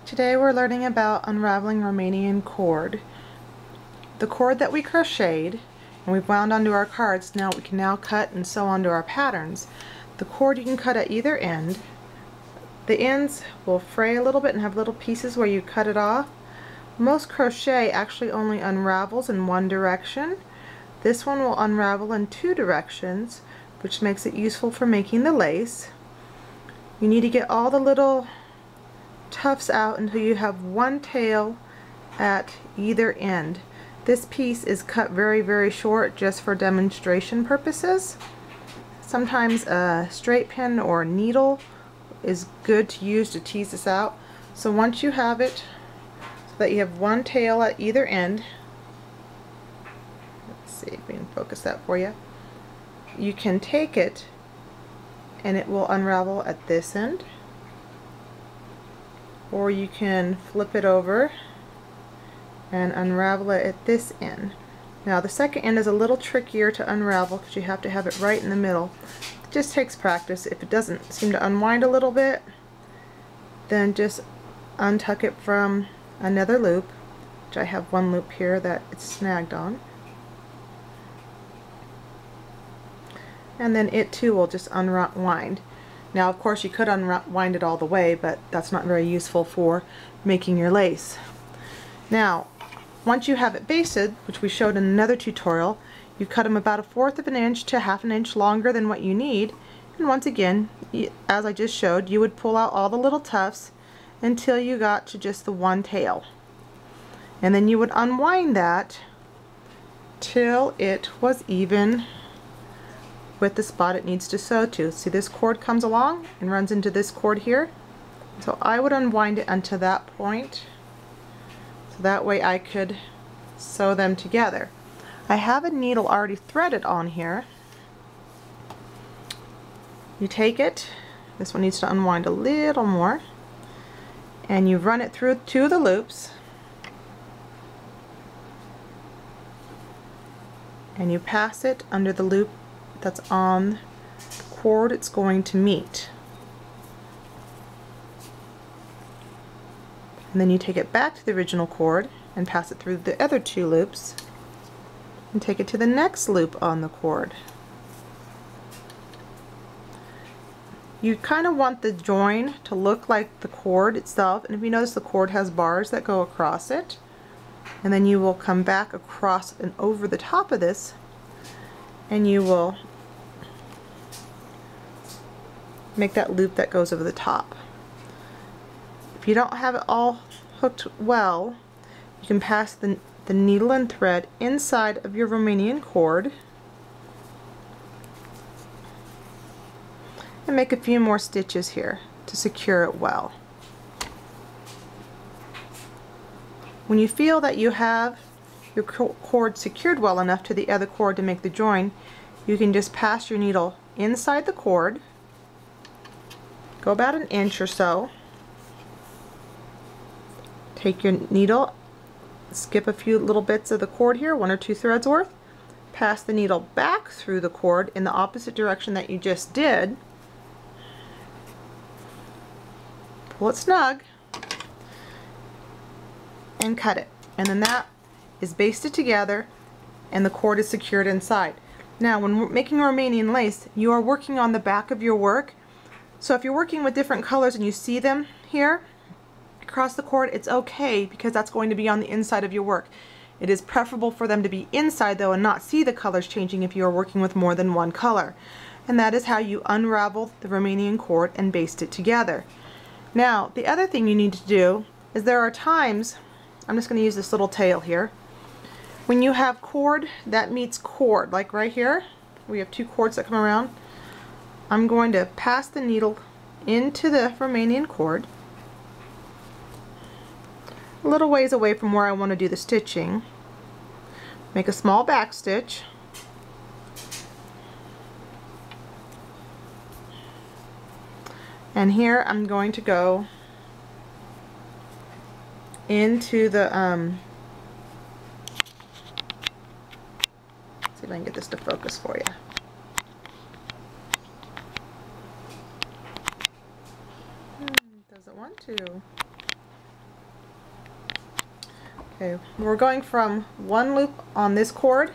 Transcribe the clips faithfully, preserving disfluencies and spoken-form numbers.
Today we're learning about unraveling Romanian cord. The cord that we crocheted and we've wound onto our cards, now we can now cut and sew onto our patterns. The cord you can cut at either end. The ends will fray a little bit and have little pieces where you cut it off. Most crochet actually only unravels in one direction. This one will unravel in two directions, which makes it useful for making the lace. You need to get all the little tufts out until you have one tail at either end. This piece is cut very very short just for demonstration purposes. Sometimes a straight pin or a needle is good to use to tease this out. So once you have it so that you have one tail at either end, let's see if we can focus that for you, you can take it and it will unravel at this end, or you can flip it over and unravel it at this end. Now the second end is a little trickier to unravel because you have to have it right in the middle. It just takes practice. If it doesn't seem to unwind a little bit, then just untuck it from another loop, which I have one loop here that it's snagged on, and then it too will just unwind. Now of course you could unwind it all the way, but that's not very useful for making your lace. Now once you have it basted, which we showed in another tutorial, you cut them about a fourth of an inch to half an inch longer than what you need, and once again, as I just showed, you would pull out all the little tufts until you got to just the one tail, and then you would unwind that till it was even with the spot it needs to sew to. See, this cord comes along and runs into this cord here, so I would unwind it until that point, so that way I could sew them together. I have a needle already threaded on here. You take it, this one needs to unwind a little more, and you run it through two of the loops, and you pass it under the loop that's on the cord it's going to meet. And then you take it back to the original cord and pass it through the other two loops and take it to the next loop on the cord. You kind of want the join to look like the cord itself, and if you notice the cord has bars that go across it, and then you will come back across and over the top of this, and you will make that loop that goes over the top. If you don't have it all hooked well, you can pass the, the needle and thread inside of your Romanian cord and make a few more stitches here to secure it well. When you feel that you have your cord secured well enough to the other cord to make the join, you can just pass your needle inside the cord, go about an inch or so, take your needle, skip a few little bits of the cord here, one or two threads worth, pass the needle back through the cord in the opposite direction that you just did, pull it snug, and cut it. And then that is basted together and the cord is secured inside. Now when we're making Romanian lace, you are working on the back of your work. So if you're working with different colors and you see them here across the cord, it's okay, because that's going to be on the inside of your work. It is preferable for them to be inside though and not see the colors changing if you are working with more than one color. And that is how you unravel the Romanian cord and baste it together. Now the other thing you need to do is, there are times, I'm just going to use this little tail here, when you have cord that meets cord, like right here, we have two cords that come around, I'm going to pass the needle into the Romanian cord a little ways away from where I want to do the stitching, make a small back stitch, and here I'm going to go into the um, let's see if I can get this to focus for you. Hmm, doesn't want to. Okay, we're going from one loop on this cord,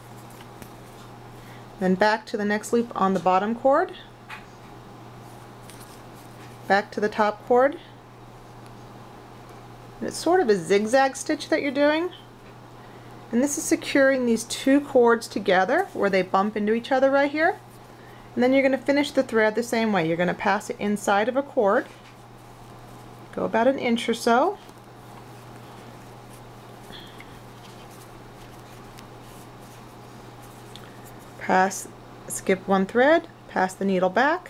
then back to the next loop on the bottom cord, back to the top cord. And it's sort of a zigzag stitch that you're doing. And this is securing these two cords together where they bump into each other right here. And then you're going to finish the thread the same way. You're going to pass it inside of a cord, go about an inch or so, pass, skip one thread, pass the needle back.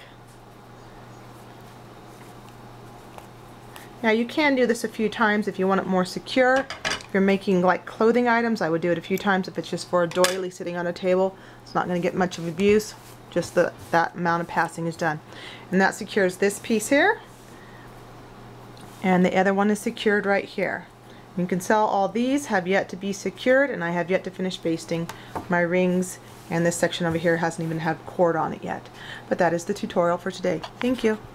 Now you can do this a few times if you want it more secure. If you're making like clothing items, I would do it a few times. If it's just for a doily sitting on a table, it's not going to get much of abuse. Just the, that amount of passing is done. And that secures this piece here. And the other one is secured right here. You can tell all these have yet to be secured, and I have yet to finish basting my rings, and this section over here hasn't even had cord on it yet. But that is the tutorial for today. Thank you.